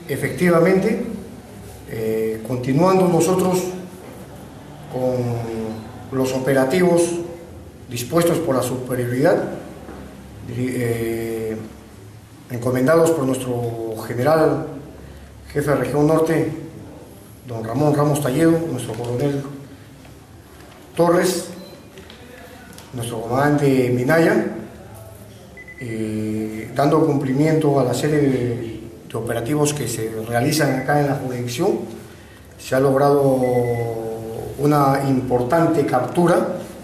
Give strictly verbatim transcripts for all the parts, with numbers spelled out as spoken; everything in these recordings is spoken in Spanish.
efectivamente, eh, continuando nosotros con los operativos dispuestos por la superioridad, eh, encomendados por nuestro general jefe de región norte, don Ramón Ramos Talledo, nuestro coronel Torres, nuestro comandante Minaya, eh, dando cumplimiento a la serie de, de operativos que se realizan acá en la jurisdicción. Se ha logrado una importante captura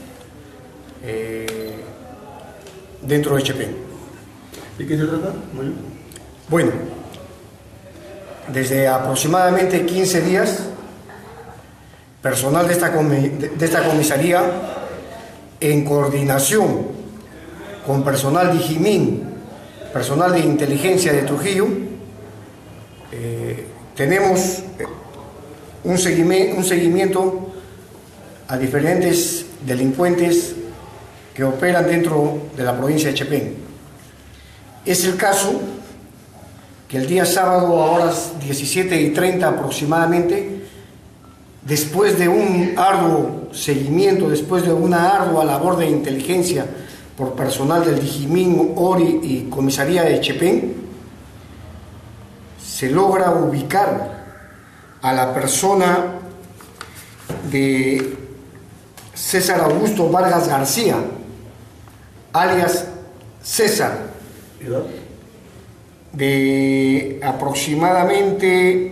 eh, dentro de Chepén. ¿De qué se trata? Bueno, desde aproximadamente quince días, personal de esta, de esta comisaría, en coordinación con personal de Jimín, personal de inteligencia de Trujillo, eh, tenemos un seguimiento, un seguimiento a diferentes delincuentes que operan dentro de la provincia de Chepén. Es el caso que el día sábado a horas diecisiete y treinta aproximadamente, después de un arduo seguimiento, después de una ardua labor de inteligencia por personal del Dijimín, Ori y Comisaría de Chepén, se logra ubicar a la persona de César Augusto Vargas García, alias César, de aproximadamente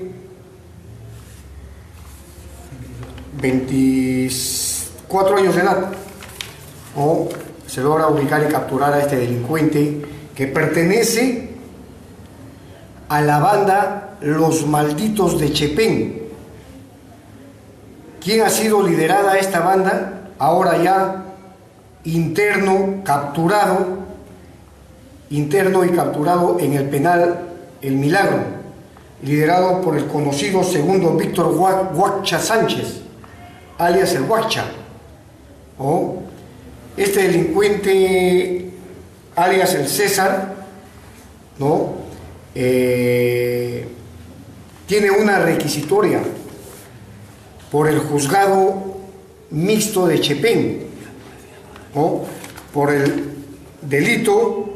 veinticuatro años de edad. O se logra ubicar y capturar a este delincuente que pertenece a la banda Los Malditos de Chepén. ¿Quién ha sido liderada esta banda? Ahora ya interno, capturado, interno y capturado en el penal El Milagro, liderado por el conocido segundo Víctor Huacha Sánchez, alias el Huacha. ¿Oh? Este delincuente, alias el César, ¿no? Eh, tiene una requisitoria por el juzgado mixto de Chepén, ¿no? Por el delito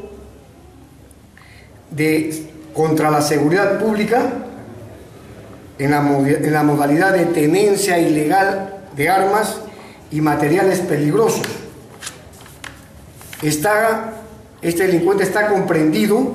de contra la seguridad pública en la, en la modalidad de tenencia ilegal de armas y materiales peligrosos. Está, este delincuente está comprendido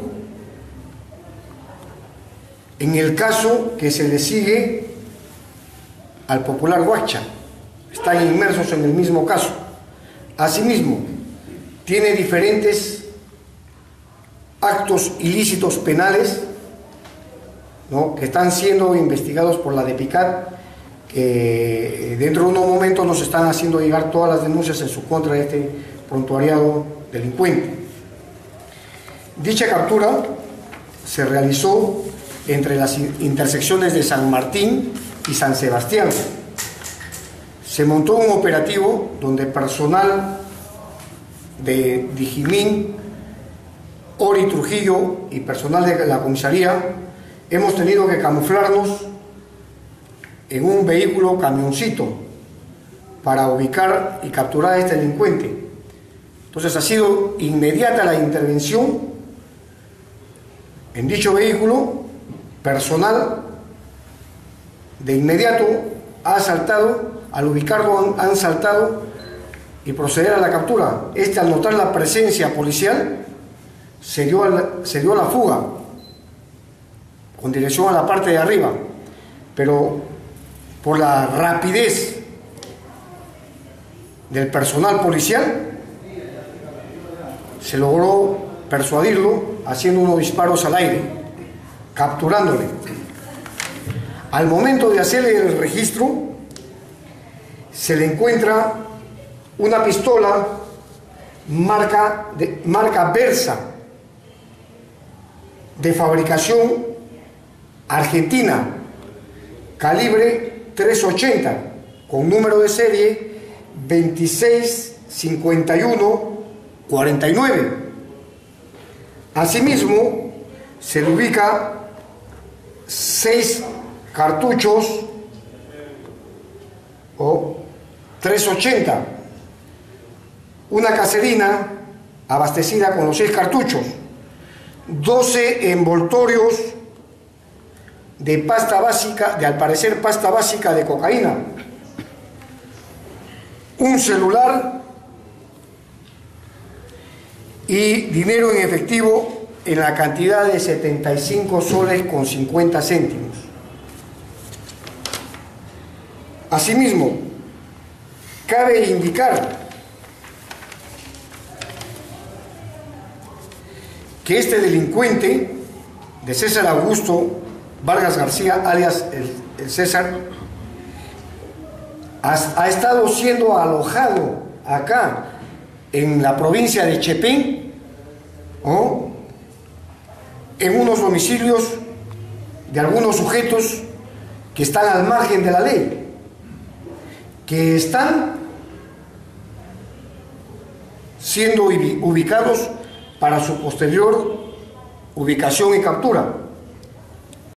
en el caso que se le sigue al popular Huacha. Están inmersos en el mismo caso. Asimismo, tiene diferentes actos ilícitos penales, ¿no?, que están siendo investigados por la DEPICAT, que dentro de unos momentos nos están haciendo llegar todas las denuncias en su contra de este prontuariado delincuente. Dicha captura se realizó entre las intersecciones de San Martín y San Sebastián. Se montó un operativo donde personal de Dijimín, Ori Trujillo y personal de la comisaría hemos tenido que camuflarnos en un vehículo camioncito para ubicar y capturar a este delincuente. Entonces ha sido inmediata la intervención en dicho vehículo. Personal de inmediato ha saltado, al ubicarlo han, han saltado y proceder a la captura. Este, al notar la presencia policial, se dio, a la, se dio a la fuga con dirección a la parte de arriba, pero por la rapidez del personal policial se logró persuadirlo haciendo unos disparos al aire, capturándole. Al momento de hacerle el registro, se le encuentra una pistola marca, de, marca Versa, de fabricación argentina, calibre tres ochenta, con número de serie veintiséis cincuenta y uno cuarenta y nueve. Asimismo, se le ubica seis cartuchos o trescientos ochenta, una caserina abastecida con los seis cartuchos, doce envoltorios de pasta básica, de al parecer pasta básica de cocaína, un celular y dinero en efectivo en la cantidad de setenta y cinco soles con cincuenta céntimos. Asimismo, cabe indicar que este delincuente de César Augusto Vargas García, alias el, el César, ha, ha estado siendo alojado acá en la provincia de Chepén, ¿no?, en unos domicilios de algunos sujetos que están al margen de la ley, que están siendo ubicados para su posterior ubicación y captura.